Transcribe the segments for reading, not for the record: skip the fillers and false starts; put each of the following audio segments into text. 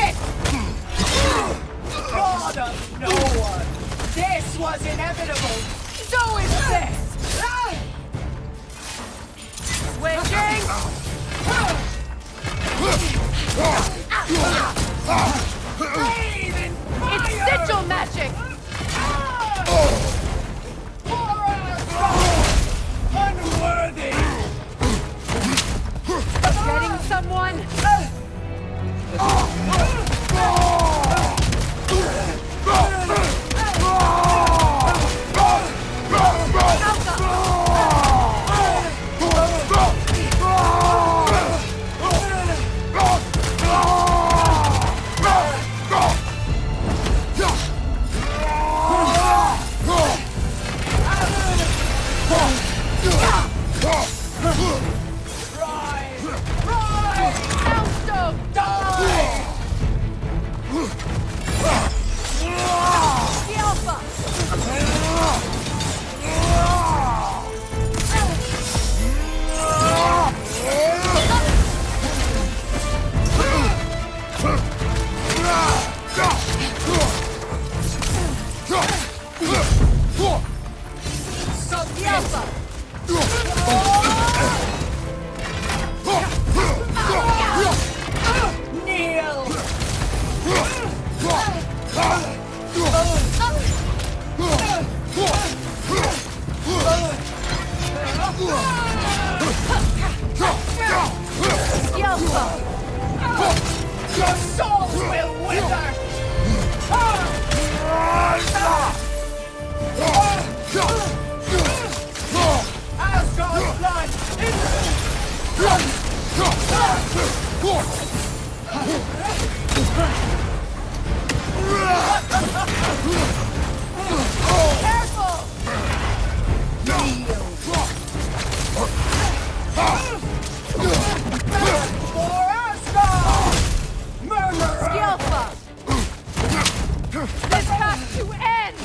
it! God of no one! This was inevitable! So is this! Switching! Breathe in fire! It's sigil magic! Unworthy! Getting someone? Your souls will wither! Asgard's blood! Careful! For Asgard! Murderer! Skillful! This has to end!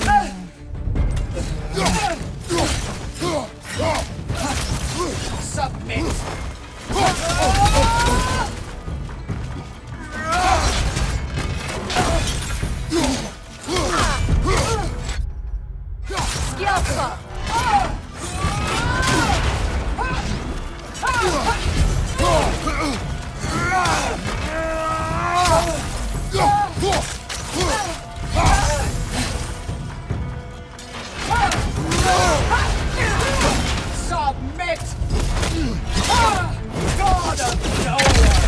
Submit! Skillful! Submit! God of no one!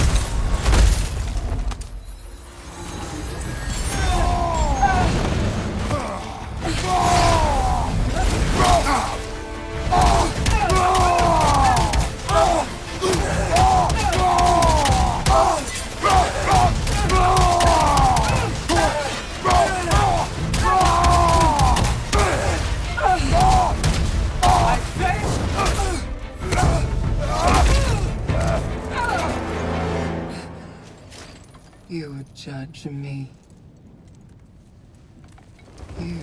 You judge me. You,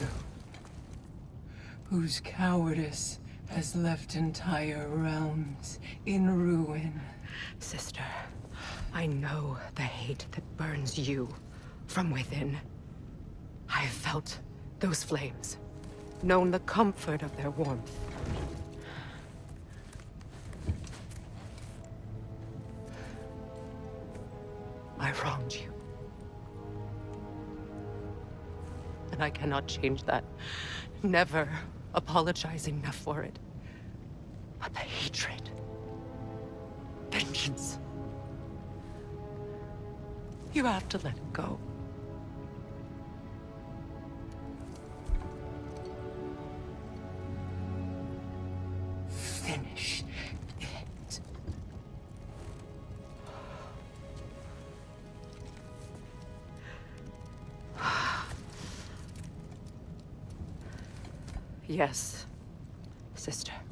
whose cowardice has left entire realms in ruin. Sister, I know the hate that burns you from within. I have felt those flames, known the comfort of their warmth. I wronged you. And I cannot change that. Never apologize enough for it. But the hatred, vengeance, you have to let it go. Finish it. Yes, sister.